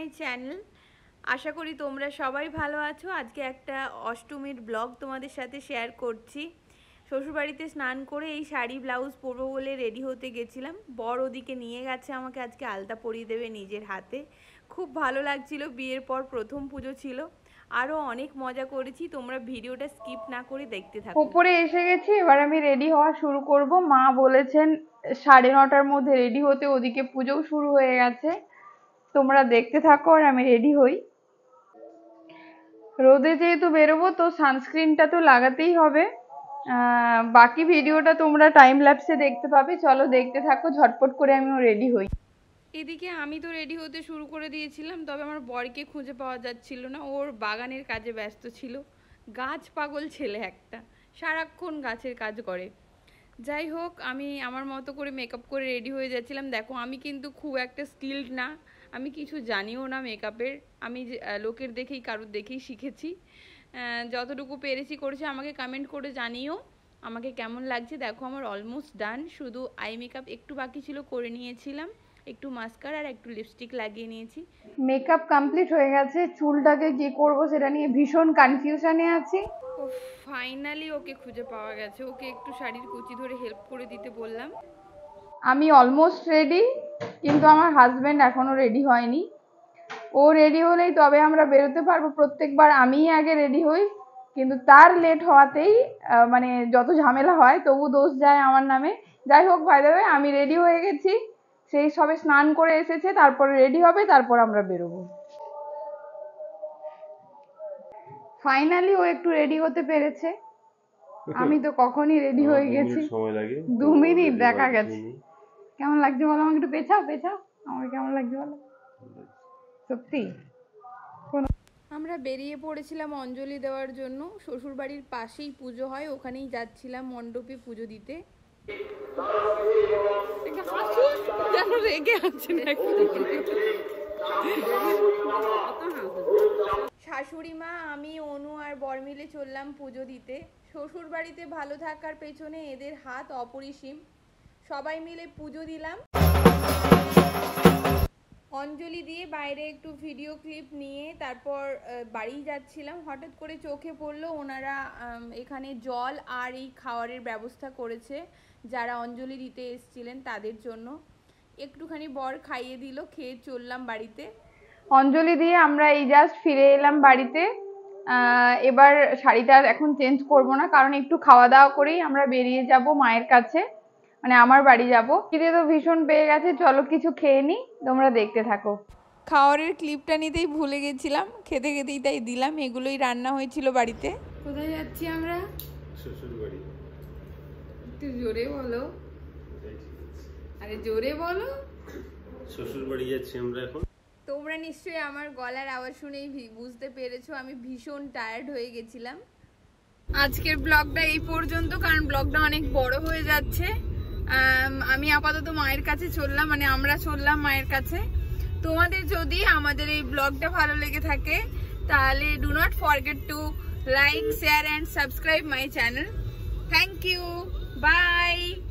My channel. আশা করি তোমরা সবাই ভালো আছো। আজকে একটা অষ্টমীর ব্লগ তোমাদের সাথে শেয়ার করছি। শ্বশুরবাড়িতে স্নান করে এই শাড়ি ব্লাউজ পরবো বলে রেডি হতে গেছিলাম। বর ওদিকে নিয়ে গেছে আমাকে আজকে আলতা পরিয়ে দেবে নিজের হাতে। খুব ভালো লাগছিল, বিয়ের পর প্রথম পুজো ছিল। আরও অনেক মজা করেছি, তোমরা ভিডিওটা স্কিপ না করে দেখতে থাকো। উপরে এসে গেছি, এবার আমি রেডি হওয়া শুরু করব। মা বলেছেন 9:30টার মধ্যে রেডি হতে, ওদিকে পুজোও শুরু হয়ে গেছে। তোমরা দেখতে থাকো আর আমি রেডি হই। রোদে যেহেতু বেরোবো তো সানস্ক্রিনটা তো লাগাতেই হবে। বাকি ভিডিওটা তোমরা টাইম ল্যাপসে দেখতে পাবে। চলো দেখতে থাকো, ঝটপট করে আমিও রেডি হই। এদিকে আমি তো রেডি হতে শুরু করে দিয়েছিলাম, তবে আমার বরকে খুঁজে পাওয়া যাচ্ছিল না। ওর বাগানের কাজে ব্যস্ত ছিল। গাছ পাগল ছেলে একটা, সারাক্ষণ গাছের কাজ করে। যাই হোক, আমি আমার মতো করে মেকআপ করে রেডি হয়ে যাচ্ছিলাম। দেখো, আমি কিন্তু খুব একটা স্কিলড না, আমি কিছু জানিও না মেকআপের। আমি লোকের দেখেই, কারোর দেখেই শিখেছি। যতটুকু পেরেছি করেছি। আমাকে কমেন্ট করে জানিও আমাকে কেমন লাগছে। দেখো, আমার অলমোস্ট ডান, শুধু আই মেকআপ একটু বাকি ছিল, করে নিয়েছিলাম। একটু মাস্কারা আর একটু লিপস্টিক লাগিয়ে নিয়েছি। মেকআপ কমপ্লিট হয়ে গেছে। চুলটাকে কি করব সেটা নিয়ে ভীষণ কনফিউশনে আছি। ও ফাইনালি ওকে খুঁজে পাওয়া গেছে। ওকে একটু শাড়ির কুচি ধরে হেল্প করে দিতে বললাম। আমি অলমোস্ট রেডি, কিন্তু আমার হাজবেন্ড এখনো রেডি হয়নি। ও রেডি হলেই তবে আমরা বেরোতে পারবো। প্রত্যেকবার আমিই আগে রেডি হই, কিন্তু তার লেট হওয়াতেই মানে যত ঝামেলা হয়, তবু দোষ যায় আমার নামে। যাই হোক, বাই দ্য ওয়ে আমি রেডি হয়ে গেছি। সেই সবে স্নান করে এসেছে, তারপরে রেডি হবে, তারপর আমরা বেরোবো। ফাইনালি ও একটু রেডি হতে পেরেছে। আমি তো কখনই রেডি হয়ে গেছি। 2 মিনিট দেখা গেছে। কেমন লাগছে বলো আমাকে, একটু পেছাও পেছাও, আমার কেমন লাগছে বলো। সত্যি আমরা বেরিয়ে পড়েছিলাম অঞ্জলি দেওয়ার জন্য। শ্বশুরবাড়ির পাশেই পুজো হয়, ওখানেই যাচ্ছিলাম মণ্ডপে পুজো দিতে। শাশুড়ি মা, আমি, অনু আর বর মিলে চললাম পুজো দিতে। শ্বশুর বাড়িতে ভালো থাকার পেছনে এদের হাত অপরিসীম। সবাই মিলে পুজো দিলাম। অঞ্জলি দিয়ে বাইরে একটু ভিডিও ক্লিপ নিয়ে তারপর বাড়ি যাচ্ছিলাম। হঠাৎ করে চোখে পড়লো ওনারা এখানে জল আর এই খাওয়ারের ব্যবস্থা করেছে যারা অঞ্জলি দিতে এসেছিলেন তাদের জন্য। একটুখানি বর খাইয়ে দিল, খেয়ে চললাম বাড়িতে। অঞ্জলি দিয়ে আমরা এই জাস্ট ফিরে এলাম বাড়িতে। এবার শাড়িটা এখন চেঞ্জ করব না, কারণ একটু খাওয়া দাওয়া করেই আমরা বেরিয়ে যাব মায়ের কাছে, মানে আমার বাড়ি যাব। খিদে তো ভীষণ পেয়ে গেছে, চলো কিছু খেয়ে নিই, তোমরা দেখতে থাকো। খাওয়ারের ক্লিপটা নিতেই ভুলে গেছিলাম, খেতে খেতেই তাই দিলাম। এগুলোই রান্না হয়েছিল বাড়িতে। কোথায় যাচ্ছি আমরা? শ্বশুর বাড়ি। একটু জোরে বলো। আরে জোরে বলো। শ্বশুর বাড়ি যাচ্ছি আমরা এখন। তোমরা নিশ্চয়ই আমার গলার আওয়াজ শুনেই বুঝতে পেরেছো আমি ভীষণ টায়ার্ড হয়ে গেছিলাম। আজকের ব্লগটা এই পর্যন্ত, কারণ ব্লগটা অনেক বড় হয়ে যাচ্ছে। আমি আপাতত মায়ের কাছে চললাম, মানে আমরা চললাম মায়ের কাছে। তোমাদের যদি আমাদের এই ব্লগটা ভালো লেগে থাকে তাহলে do not forget to like, share and subscribe my channel. Thank you, by.